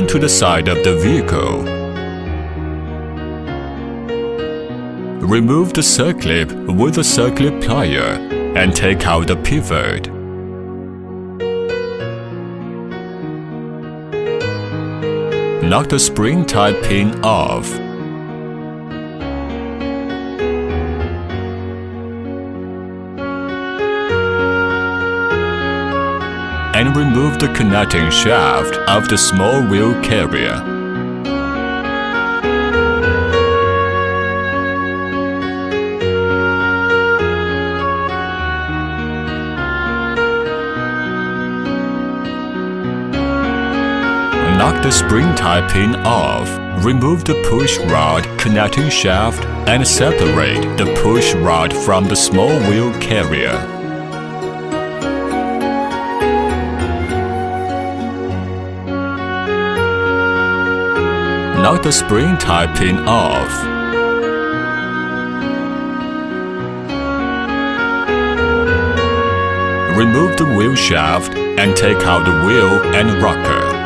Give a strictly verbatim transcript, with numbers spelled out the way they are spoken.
to the side of the vehicle. Remove the circlip with a circlip plier and take out the pivot. Knock the spring-type pin off. And remove the connecting shaft of the small wheel carrier. Knock the spring-type pin off, remove the push rod connecting shaft, and separate the push rod from the small wheel carrier. Knock the spring-type pin off. Remove the wheel shaft and take out the wheel and rocker.